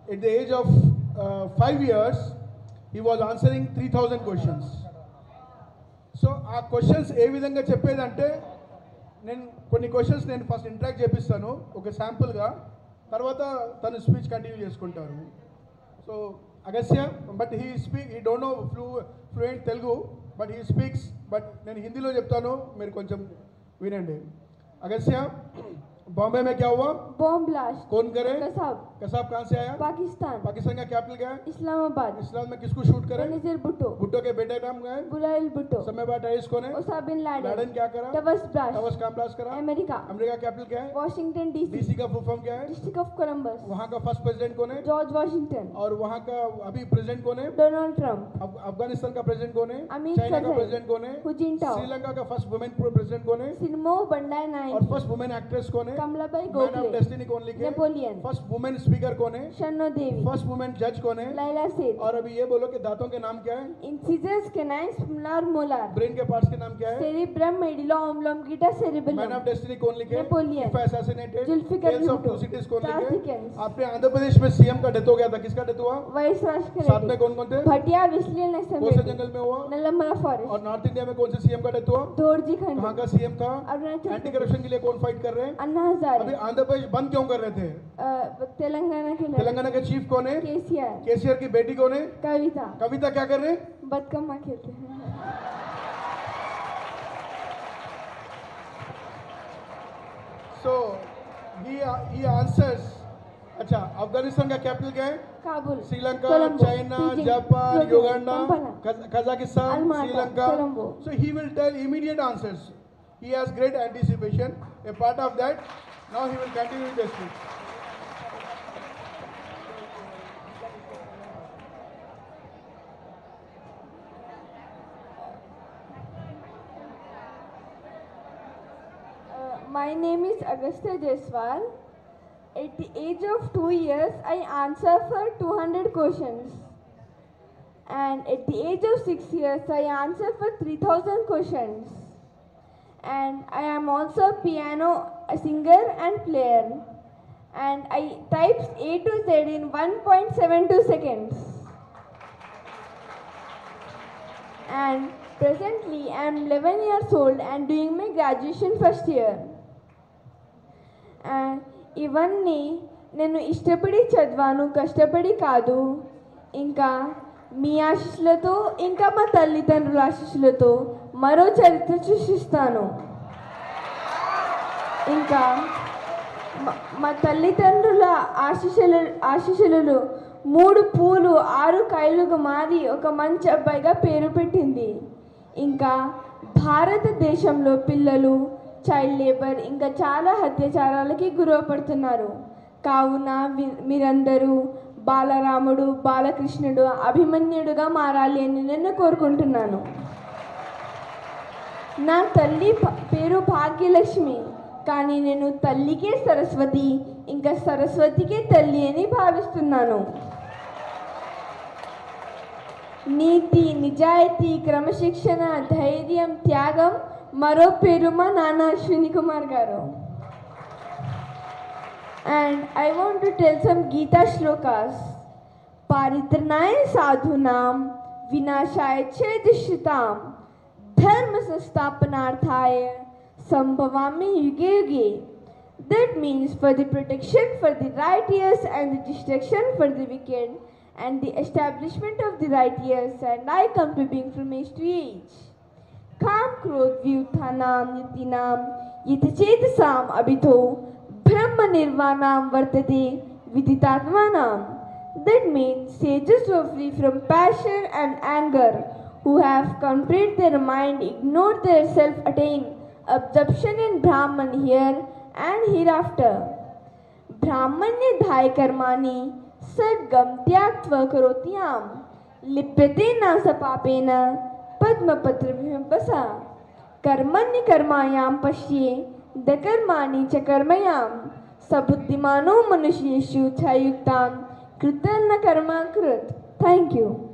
at the age of 5 years, he was answering 3,000 questions. So ఆ questions ఏ విధంగా చెప్పేదంటే నేను కొన్ని క్వశ్చన్స్ నేను ఫస్ట్ ఇంటరాక్ట్ చేపిస్తాను ఒక శాంపుల్గా, తర్వాత తను స్పీచ్ కంటిన్యూ చేసుకుంటారు. So Agasya, but he don't know fluent Telugu, but he speaks, but నేను హిందీలో చెప్తాను, మీరు కొంచెం వినండి. अगस्त्य, बॉम्बे में क्या हुआ? Bomb blast. कौन करे? कसाब। कसाब कहाँ से आया? पाकिस्तान। पाकिस्तान का कैपिटल क्या है? इस्लामाबाद। इस्लाम में किसको शूट करे? बेनजीर भुट्टो। भुट्टो के बेटे नाम क्या है? बुलाइल भुट्टो। समय बाद टेररिस्ट कौन है? Osama bin Laden. लादेन क्या करा? Towers blast. टवर्स कहाँ ब्लास्ट करा? अमेरिका। अमेरिका कैपिटल क्या है? Washington DC. डीसी का फुल फॉर्म क्या है? District of Columbus. वहाँ का फर्स्ट प्रेसिडेंट कौन है? George Washington. और वहाँ का अभी प्रेसिडेंट कौन है? Donald Trump. अफगानिस्तान का प्रेसिडेंट कौन है? चाइना का प्रेसिडेंट कौन है? हु जिनटाओ। श्रीलंका का फर्स्ट वुमेन प्रेसिडेंट कौन है? सिनमो बंडाई नायकी। और फर्स्ट वुमेन एक्ट्रेस कौन है? Kamlabai Gokhale. Man of destiny कौन लिखे? नेपोलियन। फर्स्ट वुमेन स्पीकर कौन है? शन्नो देवी। फर्स्ट वुमेन जज कौन है? लैला सेठ। और अभी ये बोलो कि दांतों के नाम क्या है? Incisors, canines, molar, molar. Brain के पार्ट्स के नाम क्या है? Cerebrum, medulla oblongata, cerebellum. Man of destiny कौन लिखे? Napoleon. Assassinated Zulfikar Bhutto. Cities कौन लिखे? आपने आंध्र प्रदेश में सीएम का डेथ हो गया था, किसका डेथ हुआ? वाइस राजशेखर। साथ में कौन कौन थे? भटिया विस्लियन असेंबली। कौन से जंगल में हुआ? नलमला फॉरेस्ट। और नॉर्थ इंडिया में कौन से सीएम का डेथ हुआ? दोरजी खंड। कहां का सीएम था? अरुणाचल। एंटी करप्शन के लिए कौन फाइट कर रहे हैं? अन्ना हजारे। अभी आंध्र प्रदेश बंद क्यों कर रहे थे? तेलंगाना के लिए। तेलंगाना के चीफ कौन है? केसीआर। केसीआर की बेटी कौन है? कविता। कविता क्या कर रहे हैं? बतकम्मा खेलते हैं। So he answers. अच्छा, अफगानिस्तान का कैपिटल क्या है? Kabul. Sri Lanka, China, Japan, Uganda, Kazakhstan, Sri Lanka. So he will tell immediate answers. He has great anticipation. A part of that, now he will continue the speech. My name is Agastya Jaiswal. At the age of 2 years, I answer for 200 questions. And at the age of 6 years, I answer for 3,000 questions. And I am also a piano singer and player. And I types A to Z in 1.72 seconds. And presently, I am 11 years old and doing my graduation first year. ఇవన్నీ నేను ఇష్టపడి చదివాను, కష్టపడి కాదు. ఇంకా మీ ఆశీస్సులతో, ఇంకా మా తల్లిదండ్రుల ఆశీస్సులతో మరో చరిత్ర సృష్టిస్తాను. ఇంకా మా తల్లిదండ్రుల ఆశీస్సులు 3 పూలు 6 కాయలుగా మారి ఒక మంచి అబ్బాయిగా పేరు పెట్టింది. ఇంకా భారతదేశంలో పిల్లలు చైల్డ్ లేబర్ ఇంకా చాలా అత్యాచారాలకి గురపడుతున్నారు. కావున మీరందరూ బాలరాముడు, బాలకృష్ణుడు, అభిమన్యుడుగా మారాలి అని నేను కోరుకుంటున్నాను. నా తల్లి పేరు భాగ్యలక్ష్మి, కానీ నేను తల్లికే సరస్వతి, ఇంకా సరస్వతికే తల్లి అని భావిస్తున్నాను. నీతి, నిజాయితీ, క్రమశిక్షణ, ధైర్యం, త్యాగం మరో పేరు మా నాన్న అశ్విని కుమార్ గారు. And I want to tell some Gita shlokas. Paritranaय sadhunam vinashaya chedishritam dharma sansthapanarthaya sambhavami yuge yuge. That means for the protection for the righteous and the destruction for the wicked and the establishment of the righteous, and I come to being from age to age. Kam krodh vyuthanam nitinam yitachedasam abhito brahma nirvanam vartate viditatmanam. That means sages who are free from passion and anger, who have controlled their mind, ignored their self-attained absorption in Brahman here and hereafter. Brahmanya dhai karmani sadgam tyaktva karotyam lipyate nasa papena padmapatra vibhasa karmanya karmayam pashye dakarmani cha karmayam sabuddhimano manusheshu chayuktam kritanna karma krit. Thank you.